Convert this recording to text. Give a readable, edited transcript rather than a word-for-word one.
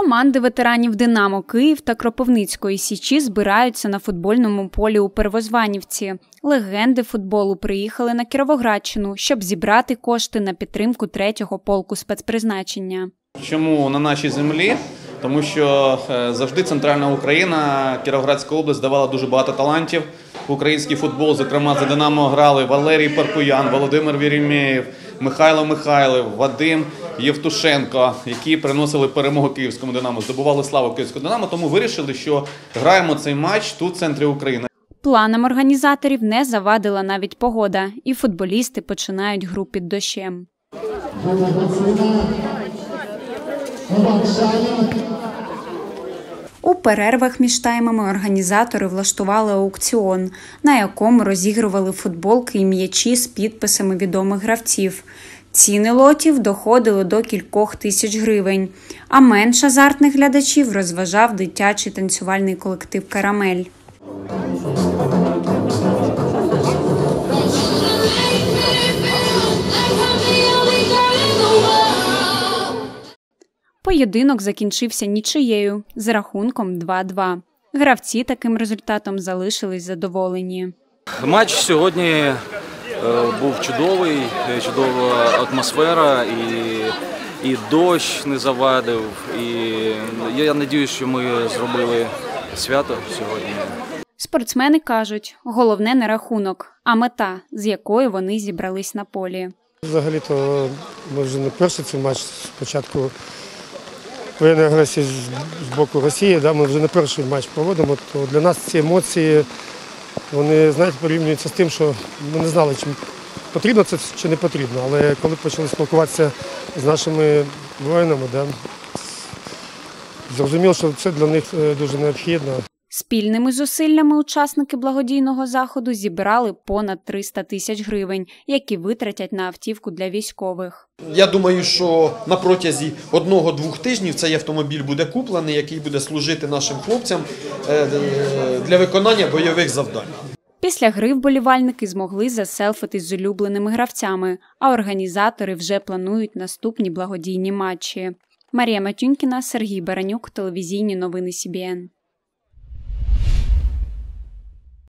Команди ветеранів «Динамо Київ» та Кропивницької Січі збираються на футбольному полі у Первозванівці. Легенди футболу приїхали на Кіровоградщину, щоб зібрати кошти на підтримку 3-го полку спецпризначення. Чому на нашій землі? Тому що завжди центральна Україна, Кіровоградська область давала дуже багато талантів в український футбол. Зокрема, за «Динамо» грали Валерій Паркуян, Володимир Вєремєєв, Михайло Михайлів, Вадим Євтушенко, які приносили перемогу київському «Динамо», здобували славу київському «Динамо», тому вирішили, що граємо цей матч тут, в центрі України. Планам організаторів не завадила навіть погода, і футболісти починають гру під дощем. У перервах між таймами організатори влаштували аукціон, на якому розігрували футболки і м'ячі з підписами відомих гравців. Ціни лотів доходили до кількох тисяч гривень, а менш азартних глядачів розважав дитячий танцювальний колектив «Карамель». Поєдинок закінчився нічиєю з рахунком 2-2. Гравці таким результатом залишились задоволені. Матч сьогодні був чудовий, чудова атмосфера, і дощ не завадив. І я сподіваюся, що ми зробили свято сьогодні. Спортсмени кажуть, головне не рахунок, а мета, з якою вони зібрались на полі. Взагалі-то ми вже не перший цей матч спочатку воєнної агресії з боку Росії, ми вже не перший матч проводимо, то для нас ці емоції, вони, знаєте, порівнюються з тим, що ми не знали, чи потрібно це, чи не потрібно. Але коли почали спілкуватися з нашими воїнами, зрозуміло, що це для них дуже необхідно. Спільними зусиллями учасники благодійного заходу зібрали понад 300 тисяч гривень, які витратять на автівку для військових. Я думаю, що на протязі 1-2 тижнів цей автомобіль буде куплений, який буде служити нашим хлопцям для виконання бойових завдань. Після гри вболівальники змогли заселфитись з улюбленими гравцями, а організатори вже планують наступні благодійні матчі. Марія Матюнькіна, Сергій Баранюк, телевізійні новини СІБІН.